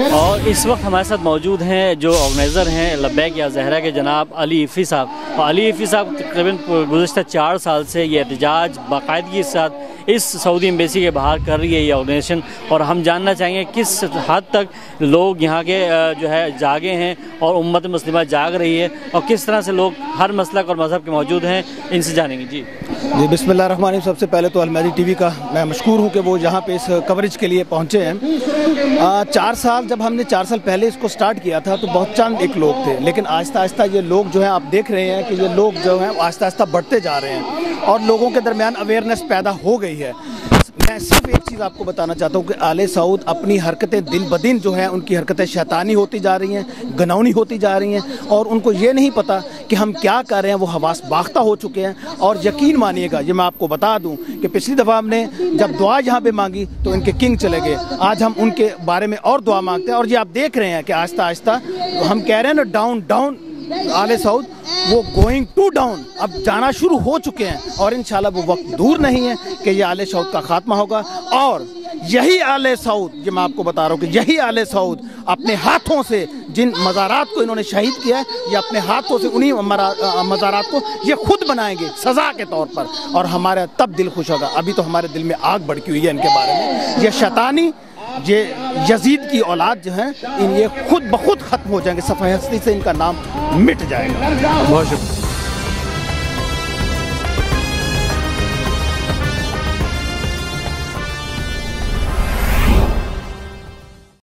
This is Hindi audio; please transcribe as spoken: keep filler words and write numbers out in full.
और इस वक्त हमारे साथ मौजूद हैं जो ऑर्गेनाइज़र हैं लब्बैक या ज़हरा के जनाब अली इफ़ी साहब। और अली इफ़ी साहब तकरीबन गुज़श्ता चार साल से ये एहतजाज बाकायदगी के साथ इस सऊदी एम्बेसी के बाहर कर रही है ये ऑर्गेनाइजेशन। और हम जानना चाहेंगे किस हद तक लोग यहाँ के जो है जागे हैं और उम्मत मुस्लिमा जाग रही है और किस तरह से लोग हर मसलक और मज़हब के मौजूद हैं, इनसे जानेंगे। जी जी बिस्मिल्लाहिर्रहमानिर्रहीम। सबसे पहले तो अलमहदी टीवी का मैं मशकूर हूँ कि वो यहाँ पे इस कवरेज के लिए पहुँचे हैं। आ, चार साल जब हमने चार साल पहले इसको स्टार्ट किया था तो बहुत चंद एक लोग थे, लेकिन आहिस्ता आहिस्ता ये लोग जो हैं आप देख रहे हैं कि ये लोग जो हैं आहिस्ता आहिस्ता बढ़ते जा रहे हैं और लोगों के दरमियान अवेयरनेस पैदा हो गई है। मैं सिर्फ एक चीज़ आपको बताना चाहता हूँ कि आले सऊद अपनी हरकतें दिन ब दिन जो हैं उनकी हरकतें शैतानी होती जा रही हैं, गनौनी होती जा रही हैं और उनको ये नहीं पता कि हम क्या कर रहे हैं। वो हवास बाख्ता हो चुके हैं और यकीन मानिएगा ये मैं आपको बता दूं कि पिछली दफ़ा हमने जब दुआ यहाँ पे मांगी तो इनके किंग चले गए। आज हम उनके बारे में और दुआ मांगते हैं और ये आप देख रहे हैं कि आहिस्ता आहिस्ता हम कह रहे हैं ना डाउन डाउन आले सऊद वो गोइंग टू डाउन अब जाना शुरू हो चुके हैं और इंशाल्लाह वो वक्त दूर नहीं है कि ये आले सऊद का खात्मा होगा। और यही आले सऊद, ये मैं आपको बता रहा हूँ कि यही आले सऊद अपने हाथों से जिन मज़ारात को इन्होंने शहीद किया है ये अपने हाथों से उन्हीं मज़ारात को ये खुद बनाएंगे सज़ा के तौर पर और हमारा तब दिल खुश होगा। अभी तो हमारे दिल में आग भड़की हुई है इनके बारे में। ये शैतानी ये यजीद की औलाद जो है इन ये खुद ब खुद ख़त्म हो जाएंगे, सफ़ह हस्ती से इनका नाम मिट जाएगा। बहुत शुक्रिया।